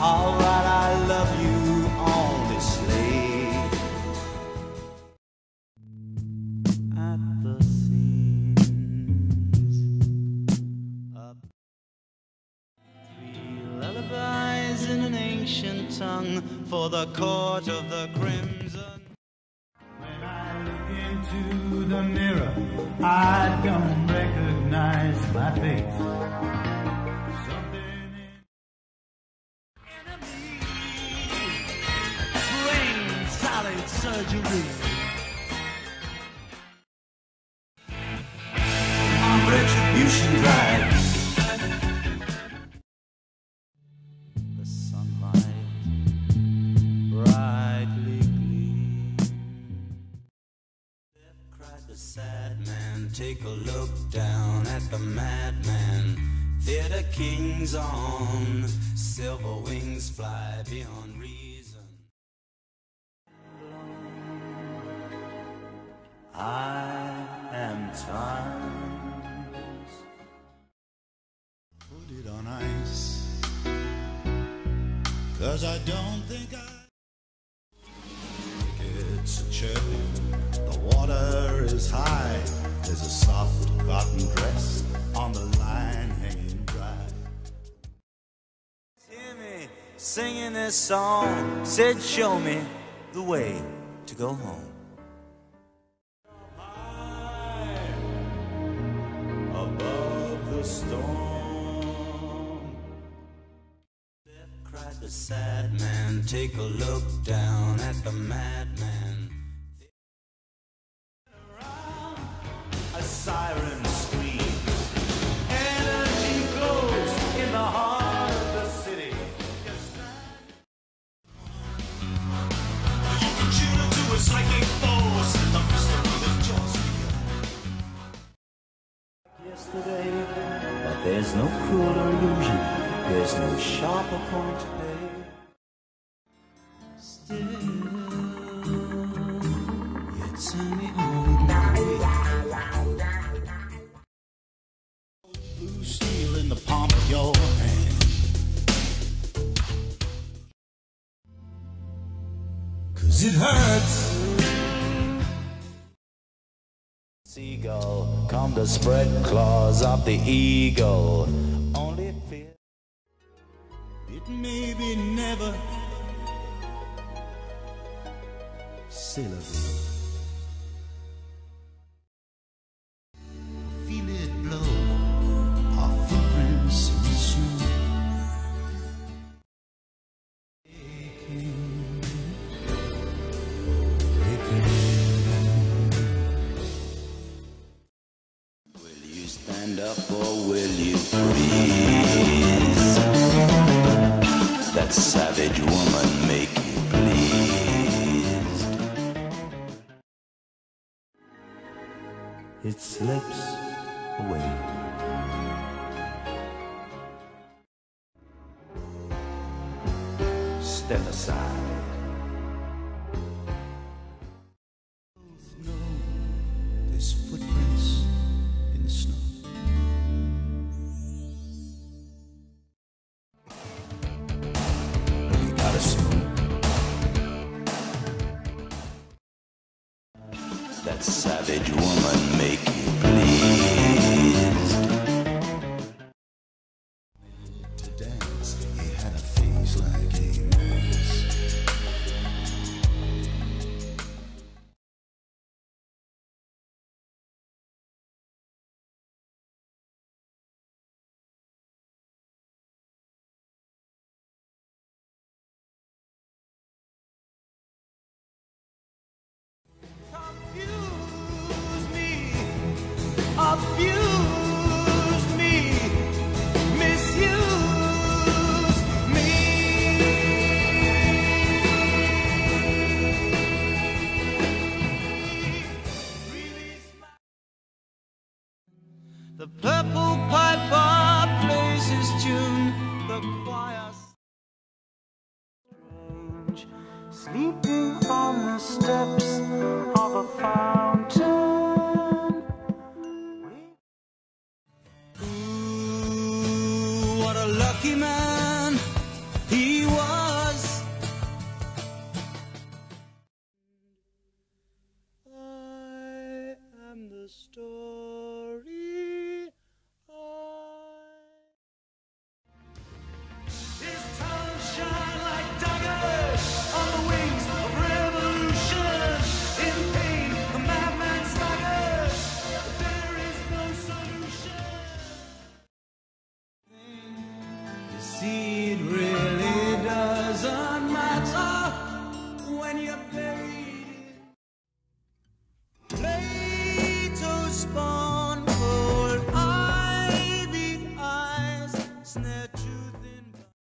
Alright, I love you honestly. At the seams of three lullabies in an ancient tongue for the court of the crimson. When I look into the mirror, I don't recognize my face. Something in enemy, brain salad surgery. On retribution drive. The sunlight brightly gleams. Cried the sad man, take a look down at the madman. Theater kings on silver wings fly beyond reason. I am times. Put it on ice, 'cause I don't think it's a chirping. The water is high. There's a soft cotton dress on the line hanging dry. Hear me singing this song. Said, show me the way to go home. High above the storm, cried the sad man. Take a look down at the madman. A siren screams. Energy glows in the heart of the city. You can tune into a psychic force. The mystery that just begun. Yesterday, but there's no cruel illusion. There's no sharper point today. Still, you turn me on. Blue steel in the palm of your hand. 'Cause it hurts. Seagull, come to spread claws of the eagle. Only fear it may be never. C'est la vie. Feel it blow. Our footprints in the snow. Will you stand up or will you freeze? That savage woman make you pleased. It slips away. Step aside. Both know there's footprints in the snow. You gotta smoke. That savage woman make you pleased. To dance, he had a face like Amos. Abuse me, misuse me. The purple piper plays his tune, the choir strange, sleeping on the steps of a fountain. Lucky man, he was. the story his tongues shine like daggers on the wings of revolution. In pain, the madman staggers. There is no solution. You see, it really doesn't matter when you're buried. Plato spawn, cold ivied eyes, snare truth in.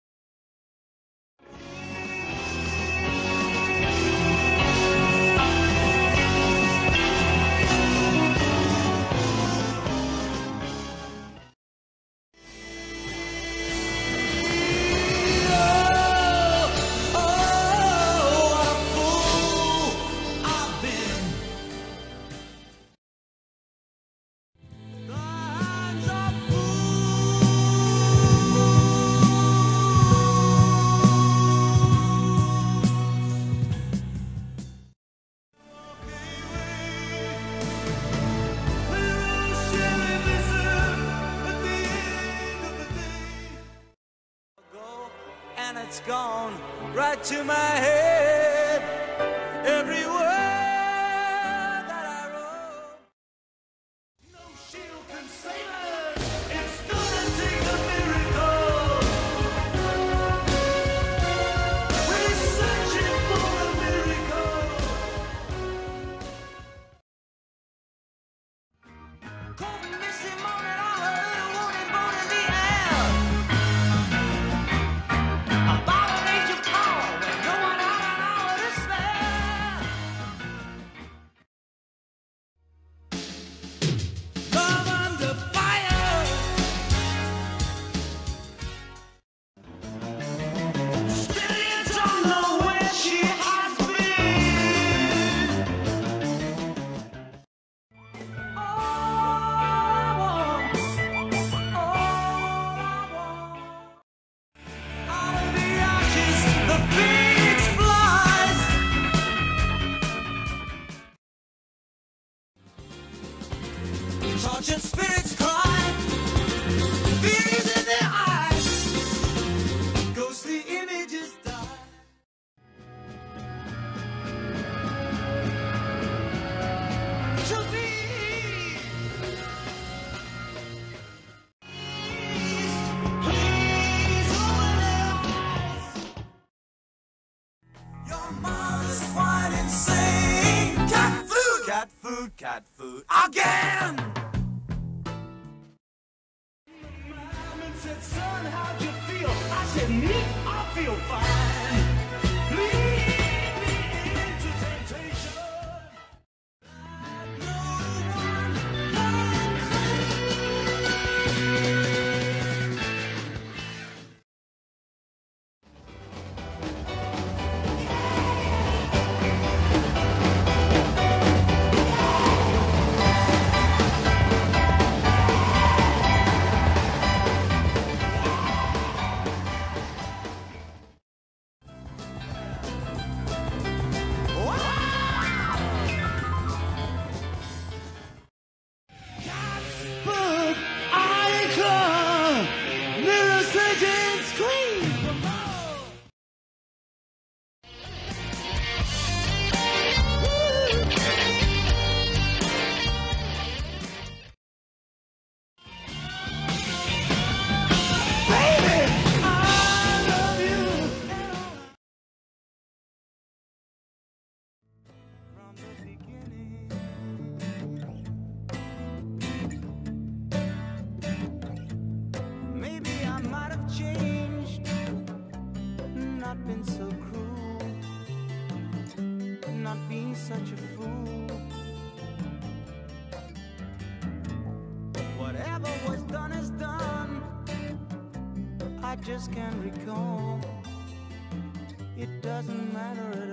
And it's gone right to my head. Every word that I wrote. No shield can save us. It's gonna take a miracle. We're searching for a miracle. Cold and misty morning, I heard a warning bone in the air. Tortured spirits cry, fears in their eyes, ghostly images die. To be please open their eyes. Your mother's quite insane. Cat food, cat food, cat food again. Said, son, how'd you feel? I said, me, I feel fine. Lead me into temptation. No one not been so cruel, not being such a fool. Whatever was done is done. I just can't recall. It doesn't matter